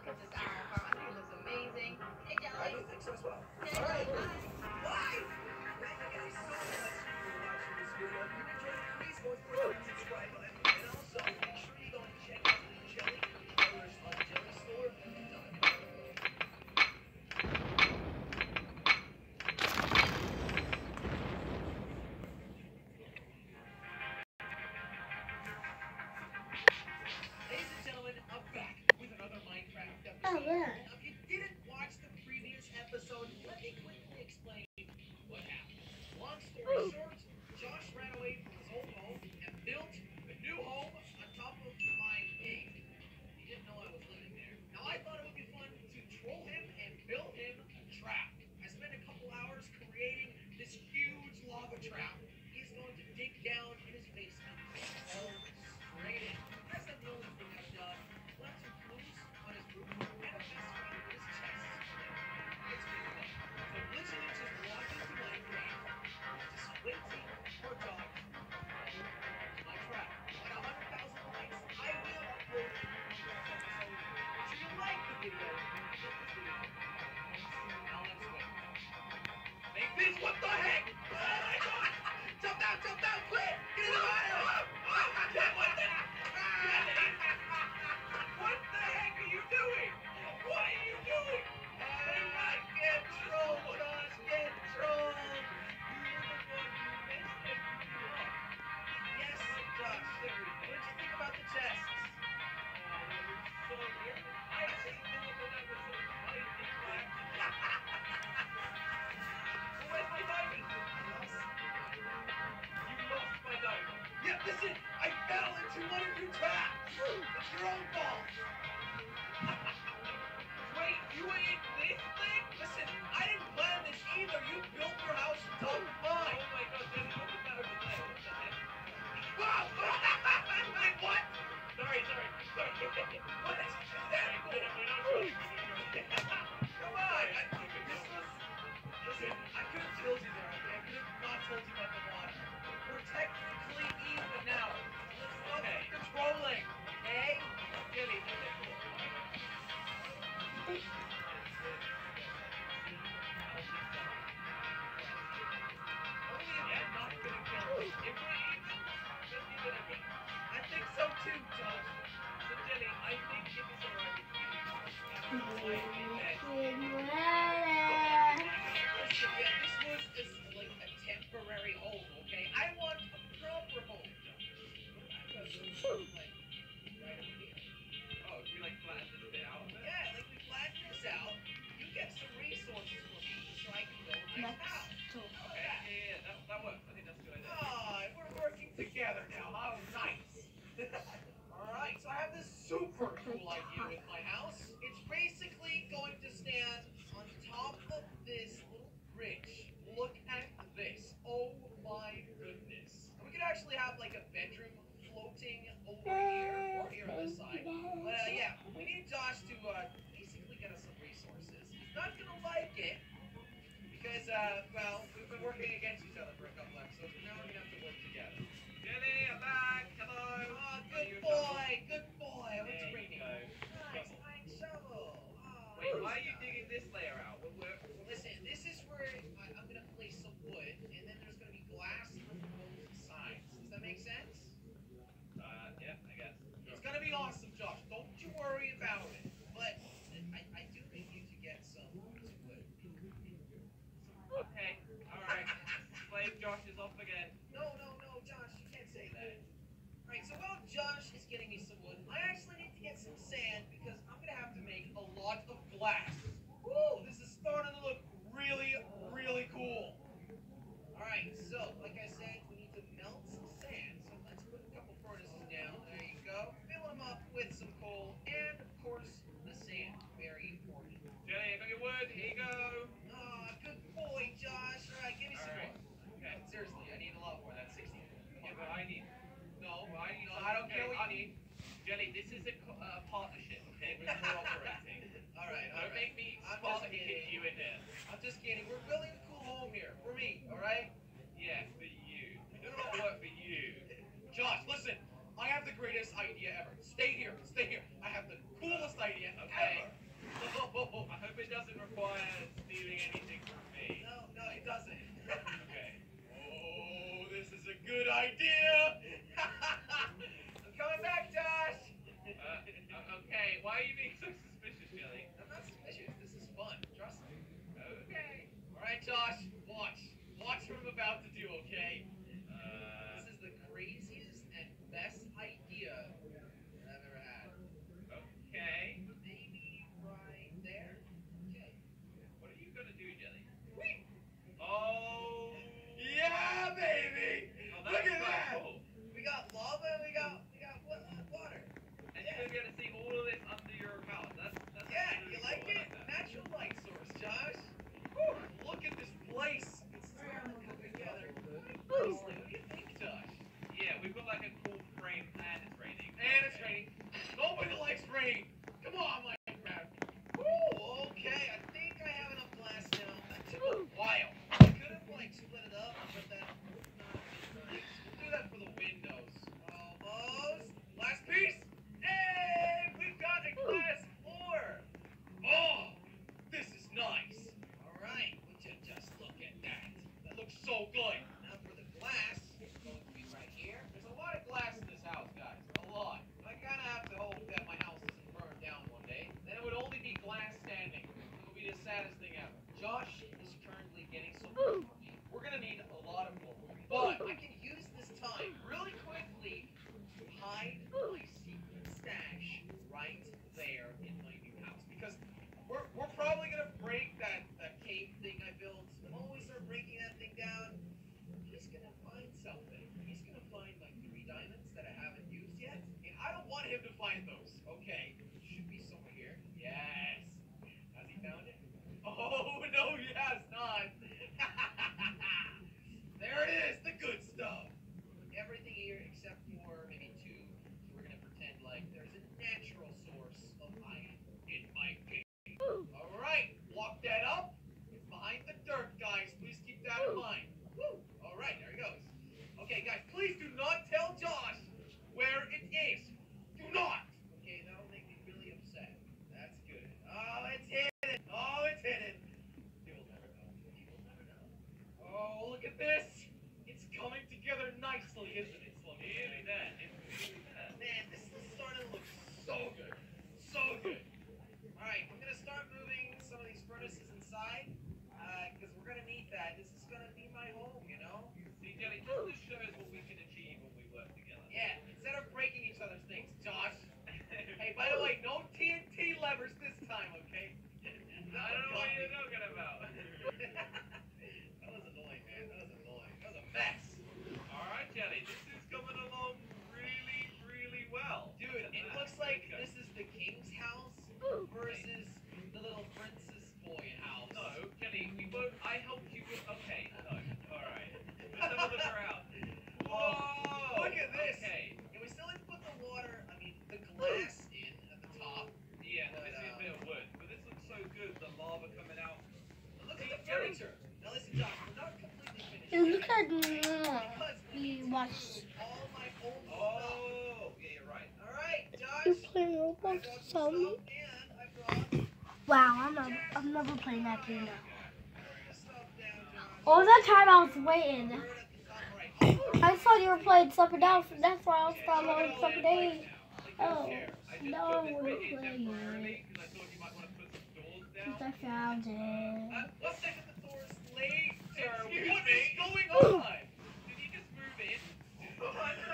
at this owl farm. I think it looks amazing. Hey, Jelly. I do think so as well. Hey, All right. hi. Bye. Thank you guys so much for watching this video. If you enjoyed it, please go through the subscribe button. And also, make sure you go and check out the Jelly colors on jellystore.com. Ladies and gentlemen, I'm back with another Minecraft episode. Oh, yeah. Now, if you didn't watch the previous episode, let me quickly explain what happened. Long story short, Josh ran away from his old home and built a new home on top of my cave. He didn't know I was living there. Now, I thought it would be fun to troll him and build him a trap. I spent a couple hours creating this huge lava trap. He's going to dig down in his basement and fall straight in. That's not the only thing I've done. Left some clues on his roof and a mess around his chest. It's been fun. So literally just walk into my cave, just waiting for Josh to my trap. At 100,000 likes, I will upload it to this episode. So you like the video, hit this video. Now let's go. Make this, what the heck? Oh my god! Jump down, quick! Get in the fire! What the? What the heck are you doing? What are you doing? Get trolled, Josh, get trolled! You were the one who messed everything up. Yes, Josh, what did you think about the chests? So weird. I actually didn't know that was so funny. Where's my diamond? You lost my diamond. Yeah, listen, I fell into one of your traps. It's your own fault. Wait, you were in this thing? Listen, I didn't plan this either. You built your house on top of mine. Oh my god, Jenny, what was that over there? What the heck? Wow! Wait, what? Sorry. What did you do that for? Come on! Listen, I could have killed you there, okay? I could have not told you about the water. We're technically even now. Let's stop controlling, okay? Jimmy, not gonna kill me. If we're even, just leave it at me. I think so too, Josh. So Jenny, I think it is alright with you. Listen, yeah, this was just like a temporary home, okay? I want a proper home, Josh. Like, right over here. Oh, we like flatten this bit out? Yeah, like we flatten this out. You get some resources for me so I can build my house. Okay, yeah, that works. I think that's a good idea. Oh, we're working together now. How nice. Alright, so I have this super cool idea with my house. It's basically going to stand on top of this little bridge. Look at this. Oh my goodness. We could actually have like a bedroom floating over here or here on the side. But yeah, we need Josh to basically get us some resources. He's not gonna like it because well, we've been working against each other for a couple episodes, but now we're gonna have to work together. Jenny, I'm back. Hello. Oh, good boy. What's raining? Nice shovel. Oh. Wait, why are you digging this layer out? Listen, this is where I'm gonna place some wood, and then there's gonna be glass on both sides. Does that make sense? Yeah, I guess. It's gonna be awesome, Josh. Don't you worry about it. But I do need you to get some wood. Okay, alright. Slave Josh is off again. No, Josh, you can't say that. Alright, so while Josh is getting me some wood, I actually need to get some sand because I'm gonna have to make a lot of glass. Woo! This is starting to look really, really cool. Alright, so like I said, we need to melt some sand. So let's put a couple furnaces down. There you go. Fill them up with some coal and, of course, the sand. Very important. Jenny, I got your wood. Here you go. Oh, good boy, Josh. Alright, give me some more. Okay, seriously, I need a lot more. That's 60. Yeah, but I need... No, I don't care what you need. Jenny, this is a partnership, okay? We're cooperating. Alright. Don't make me kick you in there. I'm just kidding. We're building a cool home here. For me, alright? Yeah, for you. It does not work for you. Josh, listen. I have the greatest idea ever. Stay here. I have the coolest idea ever. require stealing anything from me. No, it doesn't. Okay. Oh, this is a good idea. I'm coming back, Josh. Okay, why are you being so suspicious, Jelly? I'm not suspicious. This is fun. Trust me. Okay. All right, Josh. Watch. Watch what I'm about to do, okay? This is the craziest and best idea I've ever had. Okay. Maybe right there. Okay. What are you gonna do, Jelly? Whee! Oh. Yeah, baby. Oh, look at that. Cool. We got lava and we got water. And you're gonna be able to see all of this under your house. That's yeah. Really you like cool. It? Like natural light source, Josh. Whew. Look at this place. It's starting to come together. What do you think, Josh? Yeah, we've got like a cool frame and it's raining. And it's raining. Nobody likes rain. Come on, Minecraft. Woo, okay. I think I have enough glass now. That took a while. I could have like split it up, but that nice. We'll do that for the windows. Almost. Last piece. Hey, we've got a glass floor. Oh, this is nice. All right, would you just look at that? That looks so good. Now for the glass, it's going to be right here. There's a lot of glass in this house, guys. A lot. I kind of have to hope that my house doesn't burn down one day. Then it would only be glass standing. It would be the saddest thing ever. Josh is currently getting some wood for me. We're going to need a lot of wood. But I can use this time really quickly to hide my secret stash right there in my new house. Because we're probably going to break that cave thing I built. The moment we start breaking that thing down, he's going to find something. He's going to find like 3 diamonds that I haven't used yet. And I don't want him to find those. Okay. Should be somewhere here. Yes. Has he found it? Oh, no, he has not. There it is, the good stuff. Everything here except for maybe 2. So we're going to pretend like there's a natural source of iron in my cave. All right, block that up. It's behind the dirt, guys. Please keep that in mind. Woo. All right, there he goes. Okay, guys, please do not tell Josh where it is. Do not. Okay, that'll make me really upset. That's good. Oh, it's hidden. Oh, it's hidden. He will never know. He will never know. Oh, look at this. It's coming together nicely, isn't it, Slum? Really that. Man, this is starting to look so good. So good. Alright, I'm gonna start moving some of these furnaces inside. Because we're gonna need that. This is gonna be my home, you know? See, Jelly, just to show us what we can achieve when we work together. Yeah, instead of breaking each other's things, Josh. Hey, by the way, no TNT levers this time, okay? I don't know what you're talking about. That was annoying, man. That was annoying. That was a mess. Alright, Jelly, this is coming along really, really well. Dude, it looks like this is the king's house versus the little princess boy house. No, Jelly, I helped you with... Okay, no. Alright. Let's have a look around. Whoa! Look at this! Okay. And we still need to put the water, the glass in at the top. Yeah, but, this is a bit of wood. But this looks so good, the lava coming out. Look at the furniture. Now listen, Josh, we're not completely finished. Look at me watch. All my old stuff. Oh, yeah, you're right. All right, Josh. You playing Roblox or something? Wow, I'm never playing that game now. All that time I was waiting. I thought you were playing Supper Down, so that's why I was following Supper Day. Oh, no, we're playing. I found it. Let's check the doors later. What is going on? Did he just move in?